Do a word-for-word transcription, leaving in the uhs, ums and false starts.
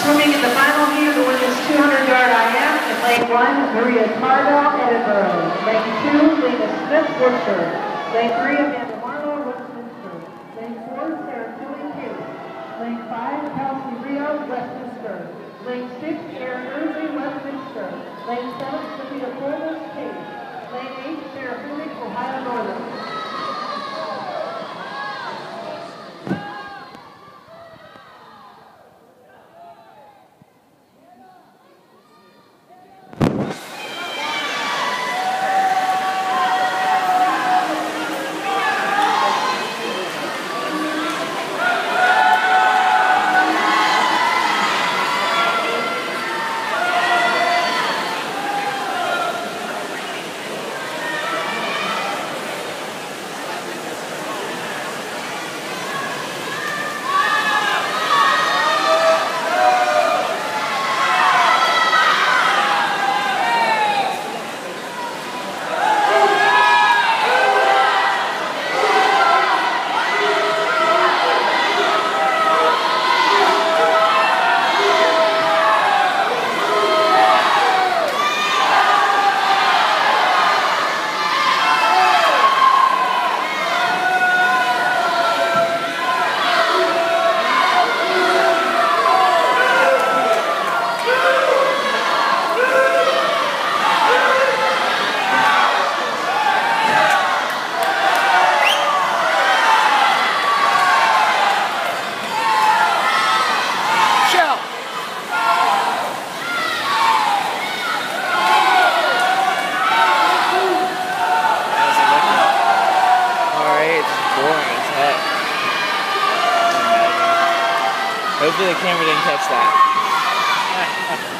Swimming in the final heat of the women's two hundred yard I M in lane one, Maria Carvell, Edinburgh. Lane two, Lena Smith, Wooster. Lane three, Amanda Marlowe, Westminster. Lane four, Sarah Tilly, Case. Lane five, Kelsey Rio, Westminster. Lane six, Erin Erdley, Westminster. Lane seven, Sophia Coleman, Case. Lane eight, Sarah Phoenix, Ohio Northern. Hopefully the camera didn't catch that.